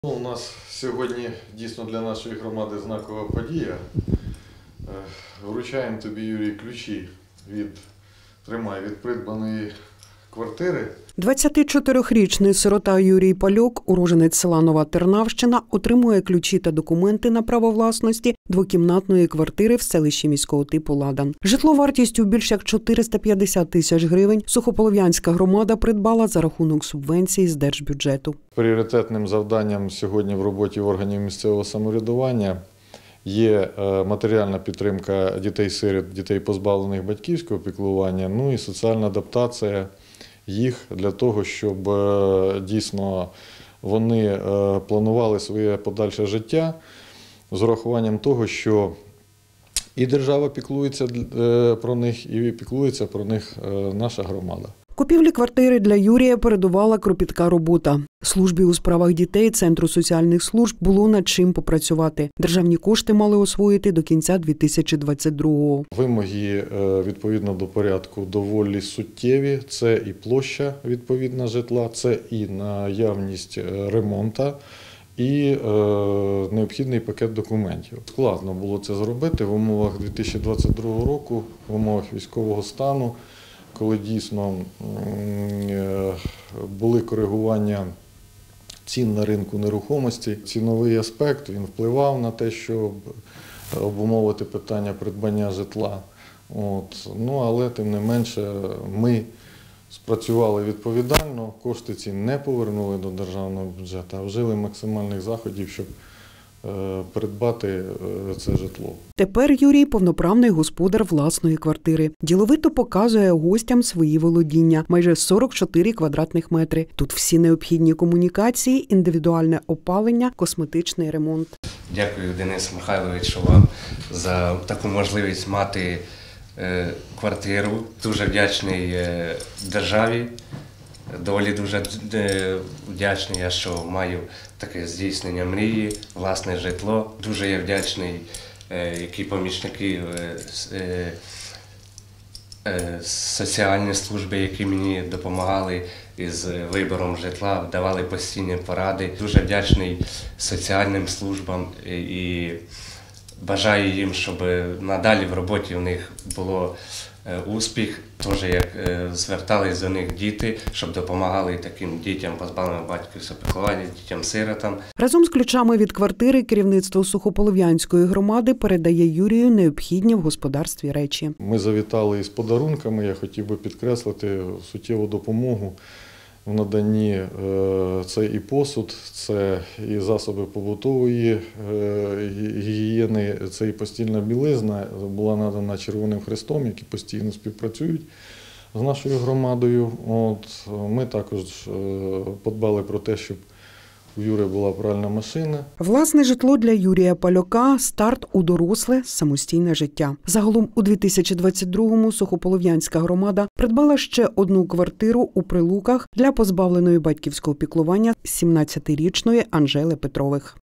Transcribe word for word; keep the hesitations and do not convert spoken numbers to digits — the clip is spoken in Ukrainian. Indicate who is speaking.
Speaker 1: У нас сьогодні дійсно для нашої громади знакова подія. Вручаємо тобі, Юрій, ключі від, тримай, від придбаної квартири.
Speaker 2: двадцятичотирирічний сирота Юрій Пальок, уродженець села Нова Тернавщина, отримує ключі та документи на право власності двокімнатної квартири в селищі міського типу Ладан. Житло вартістю більш як чотириста п'ятдесят тисяч гривень Сухополов'янська громада придбала за рахунок субвенції з держбюджету.
Speaker 1: Пріоритетним завданням сьогодні в роботі органів місцевого самоврядування є матеріальна підтримка дітей-сиріт, дітей, позбавлених батьківського піклування, ну і соціальна адаптація їх для того, щоб дійсно вони планували своє подальше життя з урахуванням того, що і держава піклується про них, і піклується про них наша громада.
Speaker 2: Купівлі квартири для Юрія передувала кропітка робота. Службі у справах дітей Центру соціальних служб було над чим попрацювати. Державні кошти мали освоїти до кінця дві тисячі двадцять другого.
Speaker 1: Вимоги відповідно до порядку доволі суттєві. Це і площа відповідна житла, це і наявність ремонту, і е, необхідний пакет документів. Складно було це зробити в умовах дві тисячі двадцять другого року, в умовах військового стану, коли дійсно були коригування цін на ринку нерухомості. Ціновий аспект він впливав на те, щоб обумовити питання придбання житла. От. Ну, але тим не менше ми спрацювали відповідально, кошти ці не повернули до державного бюджету, а вжили максимальних заходів, щоб придбати це житло.
Speaker 2: Тепер Юрій – повноправний господар власної квартири. Діловито показує гостям свої володіння – майже сорок чотири квадратних метри. Тут всі необхідні комунікації, індивідуальне опалення, косметичний ремонт.
Speaker 3: Дякую, Денис Михайлович, вам за таку можливість мати квартиру. Дуже вдячний державі. Доволі дуже вдячний, я, що маю таке здійснення мрії, власне житло. Дуже я вдячний, які помічники соціальні служби, які мені допомагали із вибором житла, давали постійні поради. Дуже вдячний соціальним службам і бажаю їм, щоб надалі в роботі у них було успіх. Теж як звертались до них діти, щоб допомагали таким дітям, позбавленим батьківського піклування, дітям-сиротам.
Speaker 2: Разом з ключами від квартири керівництво Сухополов'янської громади передає Юрію необхідні в господарстві речі.
Speaker 1: Ми завітали із подарунками, я хотів би підкреслити суттєву допомогу в наданні. Це і посуд, це і засоби побутової гігієни, це і постільна білизна, була надана Червоним Хрестом, які постійно співпрацюють з нашою громадою. От, ми також подбали про те, щоб у Юри була пральна машина.
Speaker 2: Власне житло для Юрія Пальока – старт у доросле самостійне життя. Загалом у дві тисячі двадцять другому Сухополов'янська громада придбала ще одну квартиру у Прилуках для позбавленої батьківського піклування сімнадцятирічної Анжели Петрових.